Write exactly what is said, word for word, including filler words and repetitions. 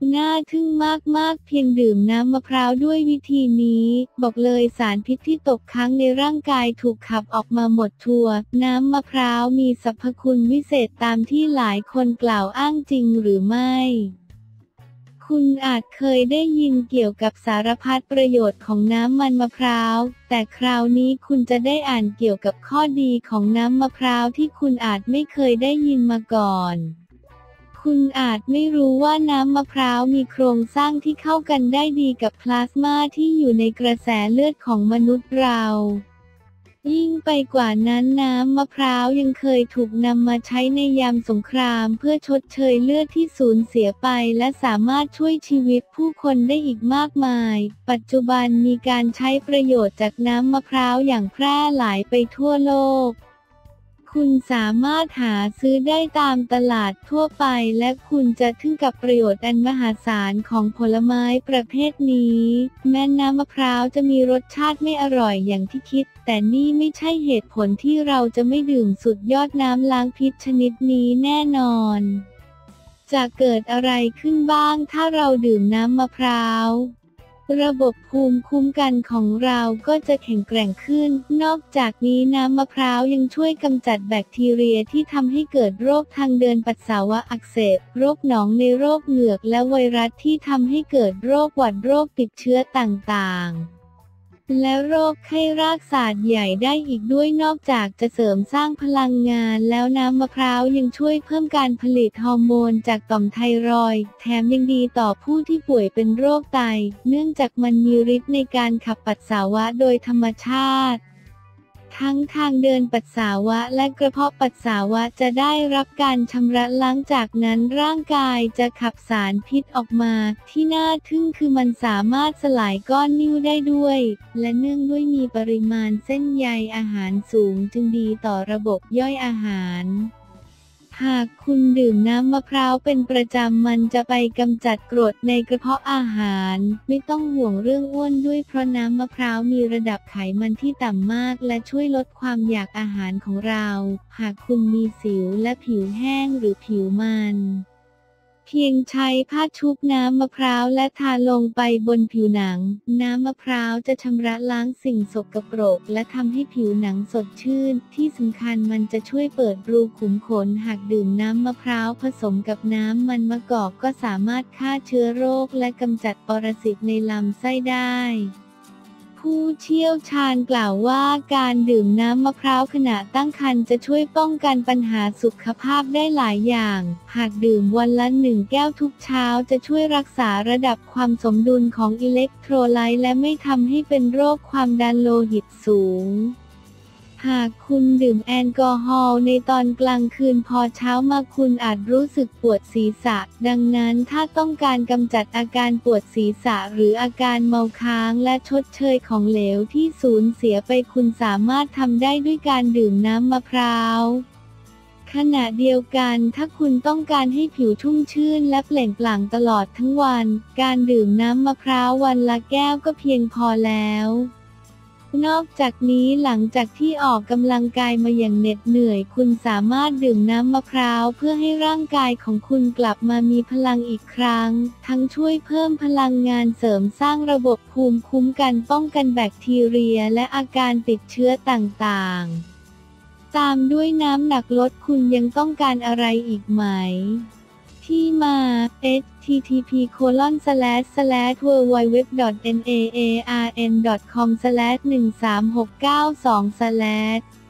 น่าทึ่งมากๆเพียงดื่มน้ำมะพร้าวด้วยวิธีนี้บอกเลยสารพิษที่ตกค้างในร่างกายถูกขับออกมาหมดทั่วน้ำมะพร้าวมีสรรพคุณวิเศษตามที่หลายคนกล่าวอ้างจริงหรือไม่คุณอาจเคยได้ยินเกี่ยวกับสารพัดประโยชน์ของน้ำมันมะพร้าวแต่คราวนี้คุณจะได้อ่านเกี่ยวกับข้อดีของน้ำมะพร้าวที่คุณอาจไม่เคยได้ยินมาก่อนคุณอาจไม่รู้ว่าน้ำมะพร้าวมีโครงสร้างที่เข้ากันได้ดีกับพลาสมาที่อยู่ในกระแสเลือดของมนุษย์เรายิ่งไปกว่านั้นน้ำมะพร้าวยังเคยถูกนำมาใช้ในยามสงครามเพื่อชดเชยเลือดที่สูญเสียไปและสามารถช่วยชีวิตผู้คนได้อีกมากมายปัจจุบันมีการใช้ประโยชน์จากน้ำมะพร้าวอย่างแพร่หลายไปทั่วโลกคุณสามารถหาซื้อได้ตามตลาดทั่วไปและคุณจะทึ่งกับประโยชน์อันมหาศาลของผลไม้ประเภทนี้แม้น้ำมะพร้าวจะมีรสชาติไม่อร่อยอย่างที่คิดแต่นี่ไม่ใช่เหตุผลที่เราจะไม่ดื่มสุดยอดน้ำล้างพิษชนิดนี้แน่นอนจะเกิดอะไรขึ้นบ้างถ้าเราดื่มน้ำมะพร้าวระบบภูมิคุ้มกันของเราก็จะแข็งแกร่งขึ้นนอกจากนี้น้ำมะพร้าวยังช่วยกำจัดแบคทีเรียที่ทำให้เกิดโรคทางเดินปัสสาวะอักเสบโรคหนองในโรคเหงือกและไวรัสที่ทำให้เกิดโรคหวัดโรคติดเชื้อต่างๆและโรคไข้รากศาสตร์ใหญ่ได้อีกด้วยนอกจากจะเสริมสร้างพลังงานแล้วน้ำมะพร้าวยังช่วยเพิ่มการผลิตฮอร์โมนจากต่อมไทรอยด์แถมยังดีต่อผู้ที่ป่วยเป็นโรคไตเนื่องจากมันมีฤทธิ์ในการขับปัสสาวะโดยธรรมชาติทั้งทางเดินปัสสาวะและกระเพาะปัสสาวะจะได้รับการชำระล้างจากนั้นร่างกายจะขับสารพิษออกมาที่น่าทึ่งคือมันสามารถสลายก้อนนิ่วได้ด้วยและเนื่องด้วยมีปริมาณเส้นใยอาหารสูงจึงดีต่อระบบย่อยอาหารหากคุณดื่มน้ำมะพร้าวเป็นประจำมันจะไปกำจัดกรดในกระเพาะอาหารไม่ต้องห่วงเรื่องอ้วนด้วยเพราะน้ำมะพร้าวมีระดับไขมันที่ต่ำมากและช่วยลดความอยากอาหารของเราหากคุณมีสิวและผิวแห้งหรือผิวมันเพียงใช้ผ้าชุบน้ำมะพร้าวและทาลงไปบนผิวหนังน้ำมะพร้าวจะชำระล้างสิ่งสกปรกและทำให้ผิวหนังสดชื่นที่สำคัญมันจะช่วยเปิดรูขุมขนหากดื่มน้ำมะพร้าวผสมกับน้ำมันมะกอกก็สามารถฆ่าเชื้อโรคและกำจัดปรสิตในลำไส้ได้ผู้เชี่ยวชาญกล่าวว่าการดื่มน้ำมะพร้าวขณะตั้งครรภ์จะช่วยป้องกันปัญหาสุขภาพได้หลายอย่างหากดื่มวันละหนึ่งแก้วทุกเช้าจะช่วยรักษาระดับความสมดุลของอิเล็กโทรไลต์และไม่ทำให้เป็นโรคความดันโลหิตสูงหากคุณดื่มแอลกอฮอล์ในตอนกลางคืนพอเช้ามาคุณอาจรู้สึกปวดศีรษะดังนั้นถ้าต้องการกำจัดอาการปวดศีรษะหรืออาการเมาค้างและชดเชยของเหลวที่สูญเสียไปคุณสามารถทำได้ด้วยการดื่มน้ำมะพร้าวขณะเดียวกันถ้าคุณต้องการให้ผิวชุ่มชื่นและเปล่งปลั่งตลอดทั้งวันการดื่มน้ำมะพร้าววันละแก้วก็เพียงพอแล้วนอกจากนี้หลังจากที่ออกกำลังกายมาอย่างเหน็ดเหนื่อยคุณสามารถดื่มน้ำมะพร้าวเพื่อให้ร่างกายของคุณกลับมามีพลังอีกครั้งทั้งช่วยเพิ่มพลังงานเสริมสร้างระบบภูมิคุ้มกันป้องกันแบคทีเรียและอาการติดเชื้อต่างๆตามด้วยน้ำหนักลดคุณยังต้องการอะไรอีกไหมที่มา เอช ที ที พี โคลอน สแลช สแลช ดับเบิลยู ดับเบิลยู ดับเบิลยู ดอท เอ็น เอ อาร์ เอ็น ดอท คอม สแลช หนึ่งสามหกเก้าสอง สแลช